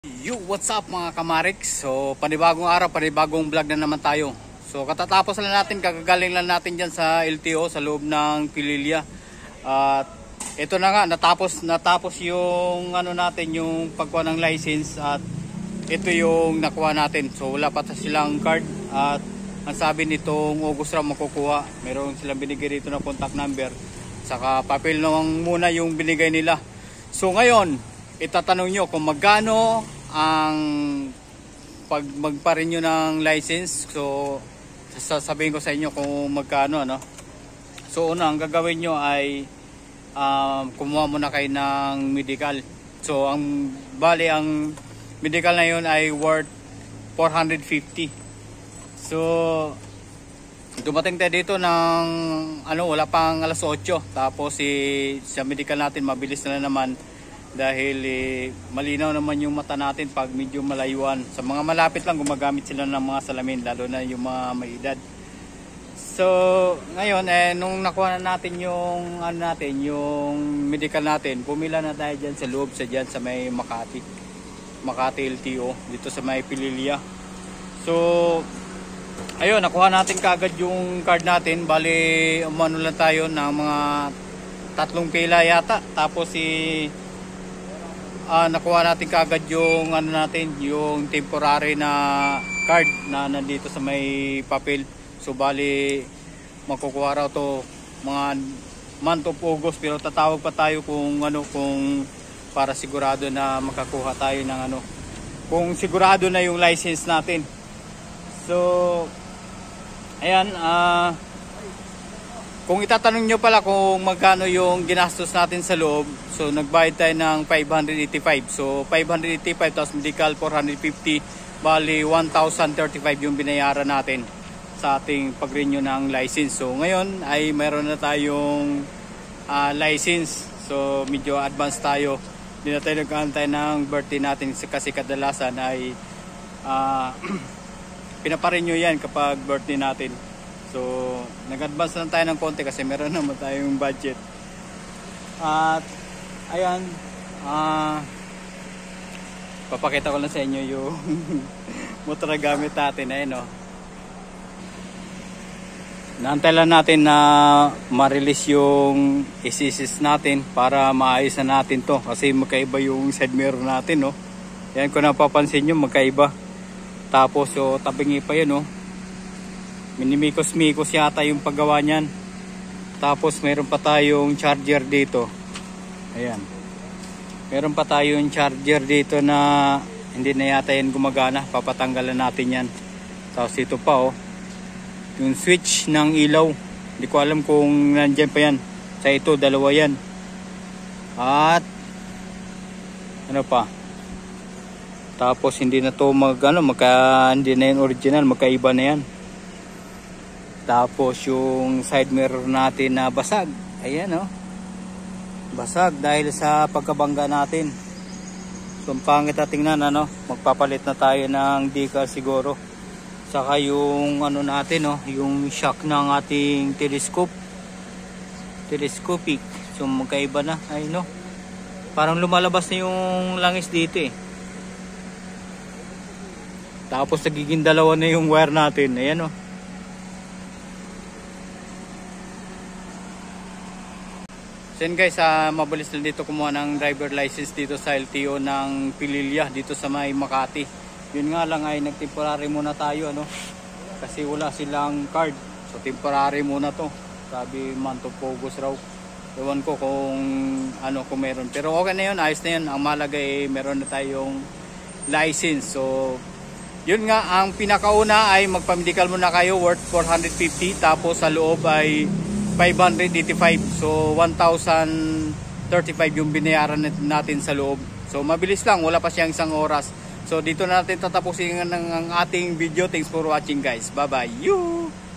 What's up mga kamarik? So panibagong araw, panibagong vlog na naman tayo. So katatapos lang natin, kagagaling lang natin dyan sa LTO sa loob ng Pililya. At ito na nga, natapos yung ano natin, yung pagkuha ng license. At ito yung nakuha natin. So wala pa silang card. At ang sabi nitong August raw makukuha. Meron silang binigay dito na contact number. Saka papel nung muna yung binigay nila. So ngayon, itatanong nyo kung magkano ang pag magpa-renew ng license. So sasabihin ko sa inyo kung magkano, ano. So una, ang gagawin nyo ay kumuha muna kayo ng medical. So ang bali, ang medical na yun ay worth 450. So dumating tayo dito ng wala pang alas 8. Tapos sa medical natin mabilis na naman. Dahil malinaw naman yung mata natin pag medyo malayuan. Sa mga malapit lang gumagamit sila ng mga salamin, lalo na yung mga may edad. So ngayon nung nakuha na natin yung yung medical natin, pumila na tayo dyan sa loob, sa may Makati LTO, dito sa may Pililya. So ayun, nakuha natin kaagad yung card natin. Bali umano lang tayo ng mga 3 pila yata. Tapos nakuha natin kaagad yung yung temporary na card na nandito sa may papel. So bali makukuha raw to mga month of August, pero tatawag pa tayo kung para sigurado na makakuha tayo ng kung sigurado na yung license natin. So ayan, kung itatanong nyo pala kung magkano yung ginastos natin sa loob, so nagbayad tayo ng 585. So 585 tapos medical 450, bali 1,035 yung binayaran natin sa ating pag-renew ng license. So ngayon ay mayroon na tayong license. So medyo advance tayo. Hindi na tayo nag-aantay ng birthday natin kasi kadalasan ay pinaparenew yan kapag birthday natin. So nag-advance lang tayo ng konti kasi meron naman tayong budget. At ayan, papakita ko lang sa inyo yung motor na gamit natin. Ayun, no? Naantay lang natin na ma-release yung isisis natin para maayos na natin to, kasi magkaiba yung side mirror natin, no? Yan, kung napapansin nyo, magkaiba. Tapos tabingi pa yun, no? Minimikos-mikos yata yung paggawa niyan. Tapos meron pa tayong charger dito. Ayan. Meron pa tayong charger dito na hindi na yata yan gumagana. Papatanggalan natin yan. Tapos ito pa, yung switch ng ilaw. Hindi ko alam kung nandyan pa yan. Sa ito, dalawa yan. At ano pa? Tapos hindi na to hindi na yan original, magkaiba na yan. Tapos yung side mirror natin na basag. Ayan, basag dahil sa pagkabangga natin. So pangit na tingnan, magpapalit na tayo ng decal siguro. Saka yung natin, yung shock ng ating telescopic. So magkaiba na. Ay, parang lumalabas na yung langis dito eh. Tapos nagiging dalawa na yung wire natin. Ayan, So yun guys, mabilis lang dito kumuha ng driver license dito sa LTO ng Pililya, dito sa may Makati. Yun nga lang ay nag-temporary muna tayo, kasi wala silang card. So temporary muna to. Sabi month of August raw. Ewan ko kung meron. Pero okay na yun, ayos na yun. Ang malaga meron na tayong license. So yun nga, ang pinakauna ay magpa-medical muna kayo worth 450. Tapos sa loob ay 585. So 1,035 yung binayaran natin sa loob. So mabilis lang, wala pa siyang 1 oras. So dito na natin tatapusin ang ating video. Thanks for watching guys. Bye bye.